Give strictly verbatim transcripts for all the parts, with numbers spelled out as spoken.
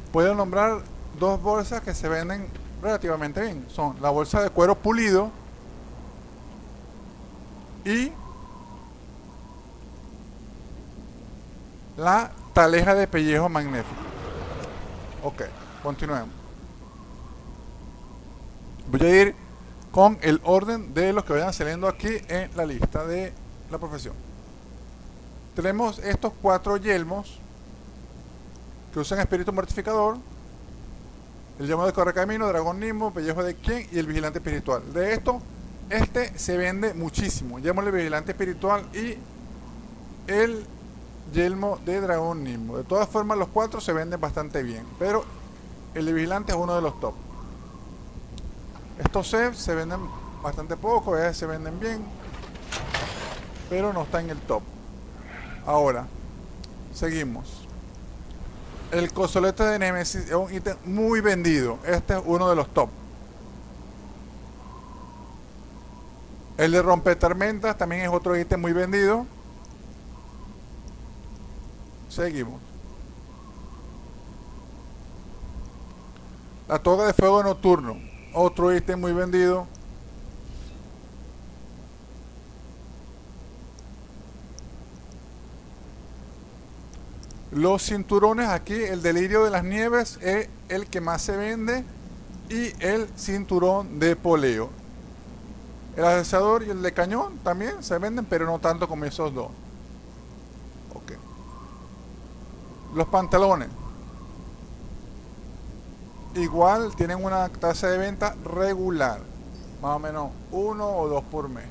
puedo nombrar dos bolsas que se venden relativamente bien. Son la bolsa de cuero pulido y la taleja de pellejo magnético. Ok, continuemos. Voy a ir con el orden de los que vayan saliendo aquí en la lista de la profesión. Tenemos estos cuatro yelmos que usan espíritu mortificador, el yelmo de correcamino, dragón nimbo, pellejo de quien y el vigilante espiritual. De esto, este se vende muchísimo. Yelmo de vigilante espiritual y el yelmo de dragón nimbo. De todas formas, los cuatro se venden bastante bien, pero el de vigilante es uno de los top. Estos se, se venden bastante poco, a veces se venden bien, pero no está en el top. Ahora, seguimos. El cozolete de Némesis es un ítem muy vendido. Este es uno de los top. El de rompetormentas también es otro ítem muy vendido. Seguimos. La toga de fuego nocturno, otro ítem muy vendido. Los cinturones, aquí el delirio de las nieves es el que más se vende, y el cinturón de poleo. El asesador y el de cañón también se venden, pero no tanto como esos dos. Ok. Los pantalones igual tienen una tasa de venta regular, más o menos uno o dos por mes.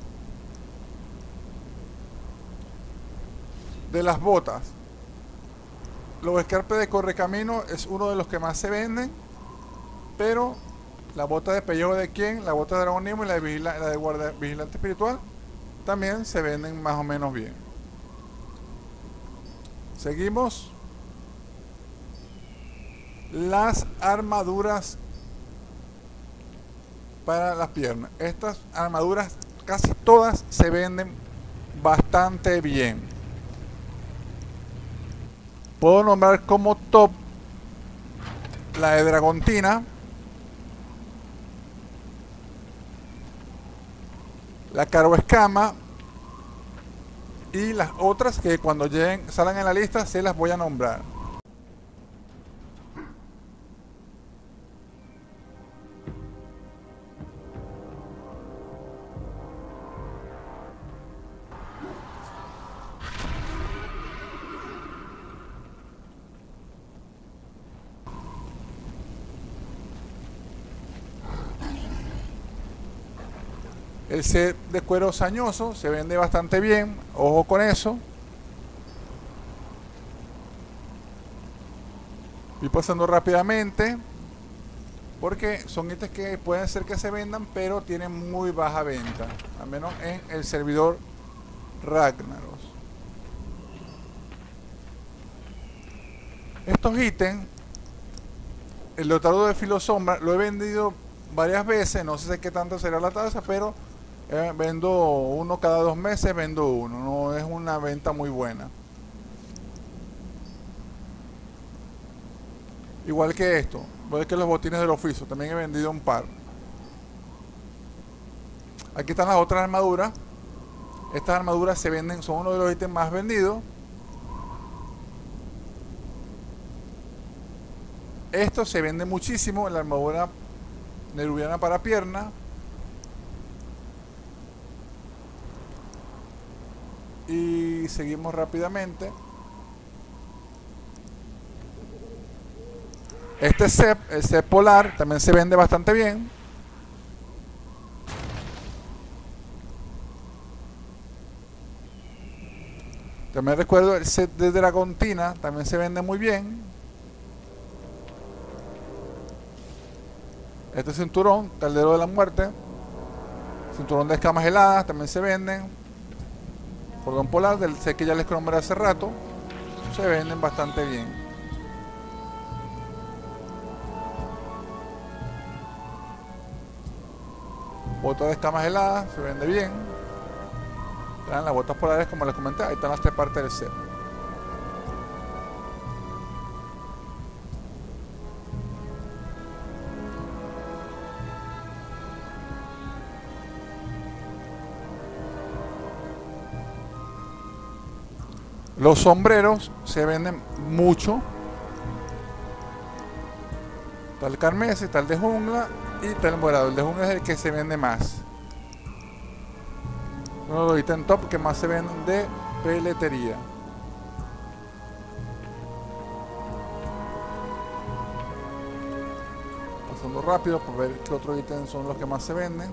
De las botas, los escarpes de correcamino es uno de los que más se venden, pero la bota de pellejo de quien, la bota de dragón nimbo y la de, vigila, la de guarda, vigilante espiritual también se venden más o menos bien. Seguimos. Las armaduras para las piernas. Estas armaduras casi todas se venden bastante bien. Puedo nombrar como top la de Dragontina, la Caroescama y las otras que cuando lleguen, salgan en la lista se las voy a nombrar. El set de cuero sañoso se vende bastante bien, ojo con eso. Voy pasando rápidamente porque son ítems que pueden ser que se vendan, pero tienen muy baja venta, al menos en el servidor Ragnaros. Estos ítems, el leotardo de filo sombra, lo he vendido varias veces, no sé qué tanto será la tasa, pero eh, vendo uno cada dos meses, vendo uno, no es una venta muy buena. Igual que esto, igual que los botines del oficio, también he vendido un par. Aquí están las otras armaduras. Estas armaduras se venden, son uno de los ítems más vendidos. Esto se vende muchísimo, la armadura nerubiana para pierna. Y seguimos rápidamente. Este set, el set polar, también se vende bastante bien. También recuerdo el set de Dragontina, también se vende muy bien. Este cinturón, caldero de la muerte, cinturón de escamas heladas, también se venden. Cordón polar, del set que ya les nombré hace rato, se venden bastante bien. Botas de escamas heladas, se vende bien. Están las botas polares, como les comenté, ahí están las tres partes del set. Los sombreros se venden mucho. Está el carmesí, está el de jungla y está el morado. El de jungla es el que se vende más. Uno de los ítems top que más se venden de peletería. Pasando rápido por ver qué otros ítems son los que más se venden.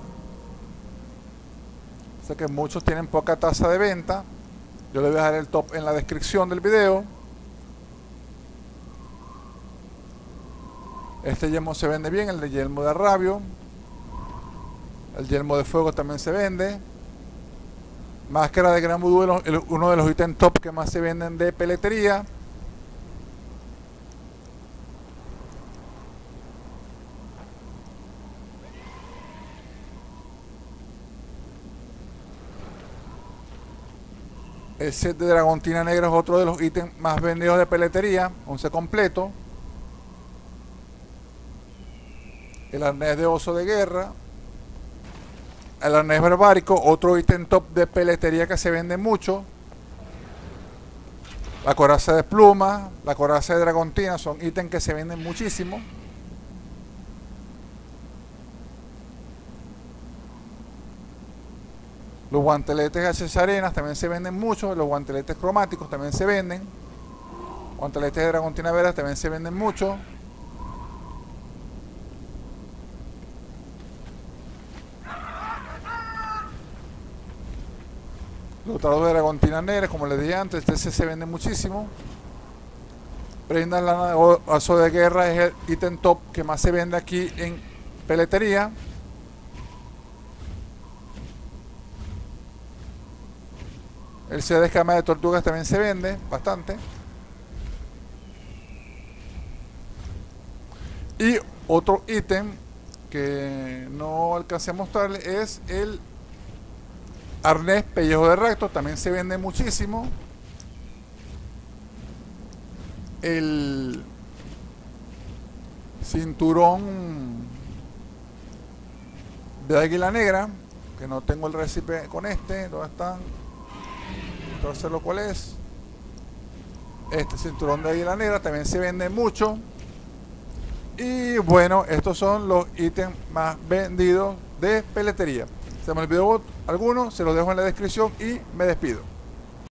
Sé que muchos tienen poca tasa de venta. Yo les voy a dejar el top en la descripción del video. Este yelmo se vende bien, el de yelmo de Arrabio. El yelmo de fuego también se vende. Máscara de gran vudú, uno de los ítems top que más se venden de peletería. El set de dragontina negra es otro de los ítems más vendidos de peletería, un set completo. El arnés de oso de guerra. El arnés barbárico, otro ítem top de peletería que se vende mucho. La coraza de pluma, la coraza de dragontina son ítems que se venden muchísimo. Los guanteletes H arenas también se venden mucho. Los guanteletes cromáticos también se venden. Guanteletes de dragontina verde también se venden mucho. Los taros de dragontina negra, como les dije antes, este se vende muchísimo. Prendas lana de oso de guerra es el ítem top que más se vende aquí en peletería. El set de escama de tortugas también se vende bastante. Y otro ítem que no alcancé a mostrarles es el arnés pellejo de recto, también se vende muchísimo. El cinturón de águila negra, que no tengo el récipe con este. ¿Dónde están? Entonces, lo cual es este cinturón de águila negra, también se vende mucho. Y bueno, estos son los ítems más vendidos de peletería. Se me olvidó alguno, se los dejo en la descripción y me despido.